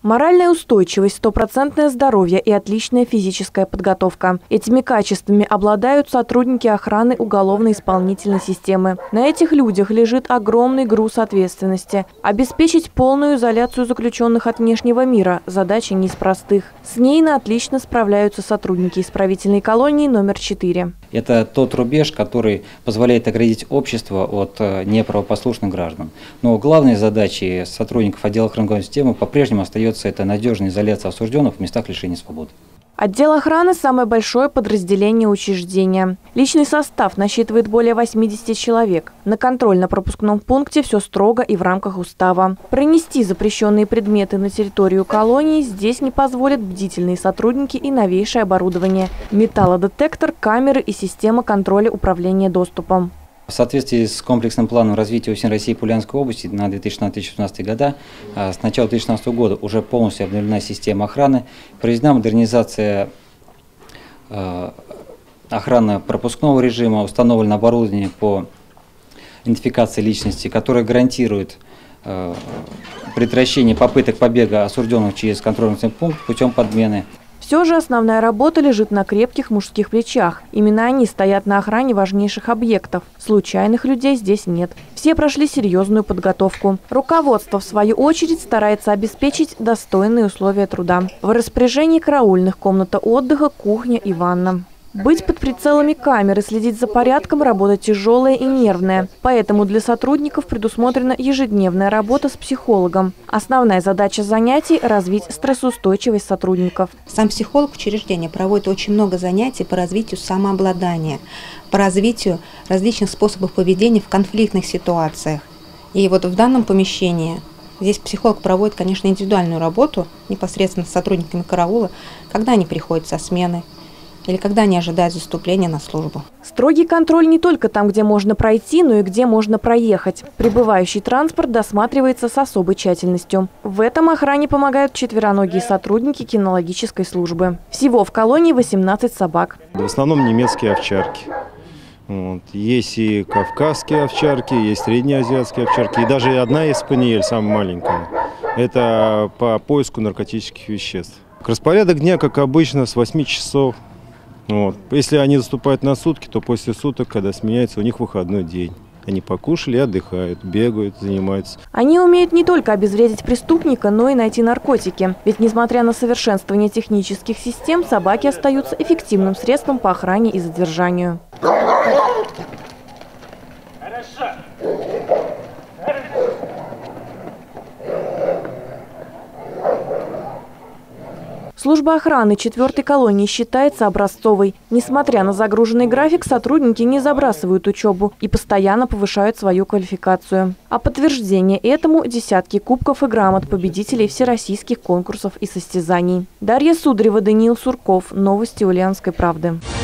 Моральная устойчивость, стопроцентное здоровье и отличная физическая подготовка. Этими качествами обладают сотрудники охраны уголовно-исполнительной системы. На этих людях лежит огромный груз ответственности. Обеспечить полную изоляцию заключенных от внешнего мира – задача не из простых. С ней отлично справляются сотрудники исправительной колонии номер 4. Это тот рубеж, который позволяет оградить общество от неправопослушных граждан. Но главной задачей сотрудников отдела охранной системы по-прежнему остается это надежная изоляция осужденных в местах лишения свободы. Отдел охраны – самое большое подразделение учреждения. Личный состав насчитывает более 80 человек. На контрольно-пропускном пункте все строго и в рамках устава. Пронести запрещенные предметы на территорию колонии здесь не позволят бдительные сотрудники и новейшее оборудование – металлодетектор, камеры и система контроля управления доступом. В соответствии с комплексным планом развития УСИН России по Ульяновской области на 2016-2018 года, с начала 2016 года уже полностью обновлена система охраны, проведена модернизация охранно-пропускного режима, установлено оборудование по идентификации личности, которое гарантирует предотвращение попыток побега осужденных через контрольный пункт путем подмены. Все же основная работа лежит на крепких мужских плечах. Именно они стоят на охране важнейших объектов. Случайных людей здесь нет. Все прошли серьезную подготовку. Руководство, в свою очередь, старается обеспечить достойные условия труда. В распоряжении караульных комната отдыха, кухня и ванна. Быть под прицелами камеры, следить за порядком – работа тяжелая и нервная. Поэтому для сотрудников предусмотрена ежедневная работа с психологом. Основная задача занятий – развить стрессоустойчивость сотрудников. Сам психолог учреждения проводит очень много занятий по развитию самообладания, по развитию различных способов поведения в конфликтных ситуациях. И вот в данном помещении здесь психолог проводит, конечно, индивидуальную работу непосредственно с сотрудниками караула, когда они приходят со смены, или когда они ожидают заступления на службу. Строгий контроль не только там, где можно пройти, но и где можно проехать. Прибывающий транспорт досматривается с особой тщательностью. В этом охране помогают четвероногие сотрудники кинологической службы. Всего в колонии 18 собак. В основном немецкие овчарки. Есть и кавказские овчарки, есть среднеазиатские овчарки, и даже одна есть спаниель, самая маленькая. Это по поиску наркотических веществ. Распорядок дня, как обычно, с 8 часов. Если они заступают на сутки, то после суток, когда сменяется, у них выходной день. Они покушали, отдыхают, бегают, занимаются. Они умеют не только обезвредить преступника, но и найти наркотики. Ведь несмотря на совершенствование технических систем, собаки остаются эффективным средством по охране и задержанию. Служба охраны 4-й колонии считается образцовой. Несмотря на загруженный график, сотрудники не забрасывают учебу и постоянно повышают свою квалификацию. А подтверждение этому – десятки кубков и грамот победителей всероссийских конкурсов и состязаний. Дарья Сударева, Даниил Сурков. Новости Ульяновской правды.